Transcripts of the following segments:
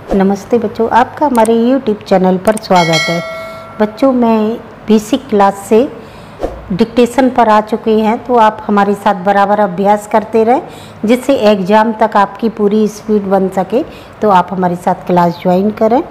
नमस्ते बच्चों, आपका हमारे YouTube चैनल पर स्वागत है। बच्चों, मैं बेसिक क्लास से डिक्टेशन पर आ चुके हैं, तो आप हमारे साथ बराबर अभ्यास करते रहें, जिससे एग्ज़ाम तक आपकी पूरी स्पीड बन सके। तो आप हमारे साथ क्लास ज्वाइन करें।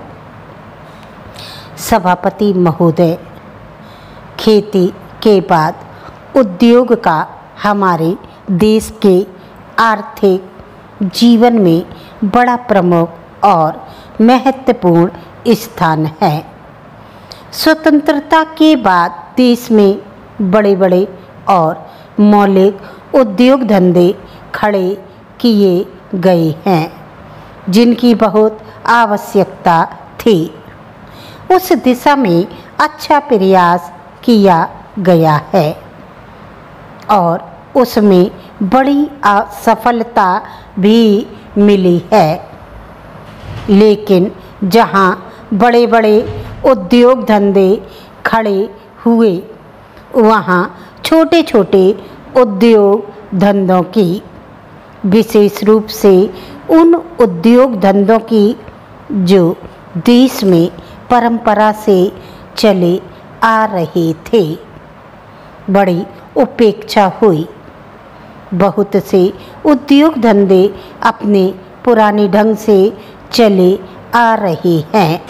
सभापति महोदय, खेती के बाद उद्योग का हमारे देश के आर्थिक जीवन में बड़ा प्रमुख और महत्वपूर्ण स्थान है। स्वतंत्रता के बाद देश में बड़े बड़े और मौलिक उद्योग धंधे खड़े किए गए हैं, जिनकी बहुत आवश्यकता थी। उस दिशा में अच्छा प्रयास किया गया है और उसमें बड़ी सफलता भी मिली है। लेकिन जहाँ बड़े बड़े उद्योग धंधे खड़े हुए, वहाँ छोटे छोटे उद्योग धंधों की, विशेष रूप से उन उद्योग धंधों की जो देश में परंपरा से चले आ रहे थे, बड़ी उपेक्षा हुई। बहुत से उद्योग धंधे अपने पुराने ढंग से चले आ रहे हैं,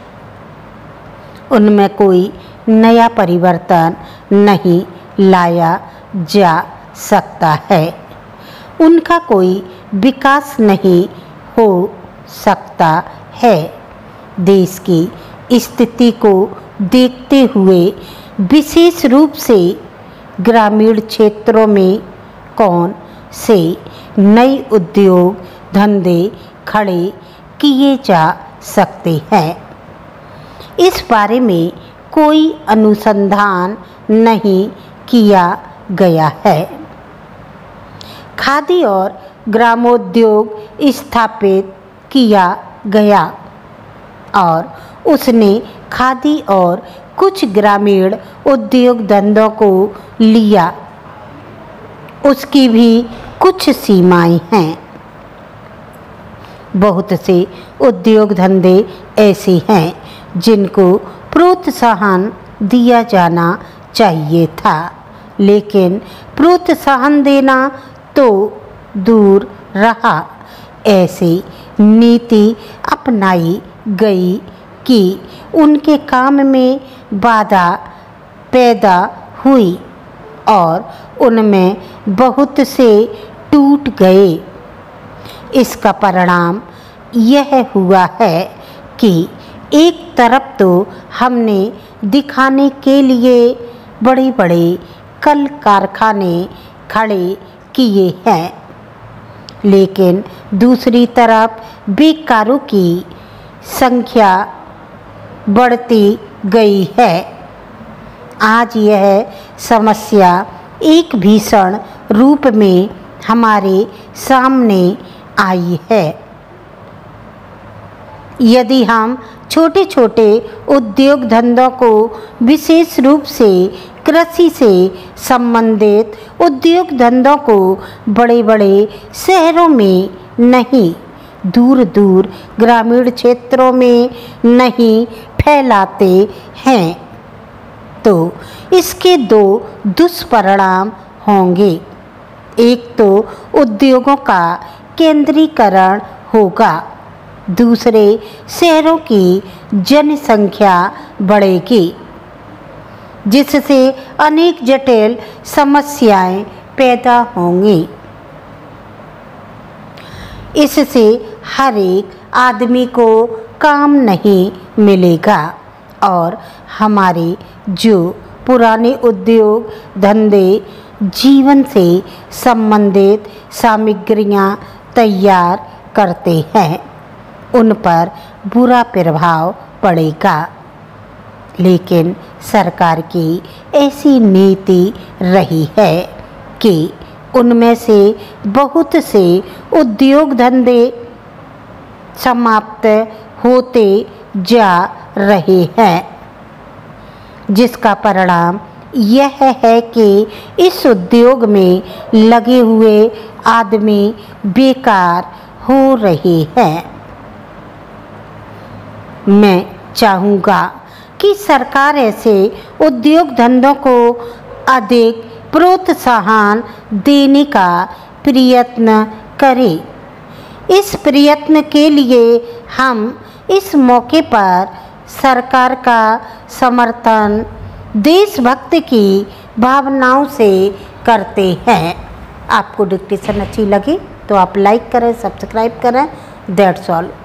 उनमें कोई नया परिवर्तन नहीं लाया जा सकता है, उनका कोई विकास नहीं हो सकता है। देश की स्थिति को देखते हुए विशेष रूप से ग्रामीण क्षेत्रों में कौन से नए उद्योग धंधे खड़े किए जा सकते हैं, इस बारे में कोई अनुसंधान नहीं किया गया है। खादी और ग्रामोद्योग स्थापित किया गया और उसने खादी और कुछ ग्रामीण उद्योग धंधों को लिया। उसकी भी कुछ सीमाएं हैं। बहुत से उद्योग धंधे ऐसे हैं जिनको प्रोत्साहन दिया जाना चाहिए था, लेकिन प्रोत्साहन देना तो दूर रहा। ऐसी नीति अपनाई गई कि उनके काम में बाधा पैदा हुई और उनमें बहुत से टूट गए। इसका परिणाम यह हुआ है कि एक तरफ तो हमने दिखाने के लिए बड़े बड़े कल कारखाने खड़े किए हैं, लेकिन दूसरी तरफ बेकारों की संख्या बढ़ती गई है। आज यह समस्या एक भीषण रूप में हमारे सामने आई है। यदि हम छोटे छोटे उद्योग धंधों को, विशेष रूप से कृषि से संबंधित उद्योग धंधों को बड़े बड़े शहरों में नहीं, दूर दूर ग्रामीण क्षेत्रों में नहीं फैलाते हैं, तो इसके दो दुष्परिणाम होंगे। एक तो उद्योगों का केंद्रीकरण होगा, दूसरे शहरों की जनसंख्या बढ़ेगी, जिससे अनेक जटिल समस्याएं पैदा होंगी। इससे हर एक आदमी को काम नहीं मिलेगा और हमारे जो पुराने उद्योग धंधे जीवन से संबंधित सामग्रियां तैयार करते हैं, उन पर बुरा प्रभाव पड़ेगा। लेकिन सरकार की ऐसी नीति रही है कि उनमें से बहुत से उद्योग धंधे समाप्त होते जा रहे हैं, जिसका परिणाम यह है कि इस उद्योग में लगे हुए आदमी बेकार हो रहे हैं। मैं चाहूँगा कि सरकार ऐसे उद्योग धंधों को अधिक प्रोत्साहन देने का प्रयत्न करे। इस प्रयत्न के लिए हम इस मौके पर सरकार का समर्थन देशभक्ति की भावनाओं से करते हैं। आपको डिक्टेशन अच्छी लगी तो आप लाइक करें, सब्सक्राइब करें। That's all.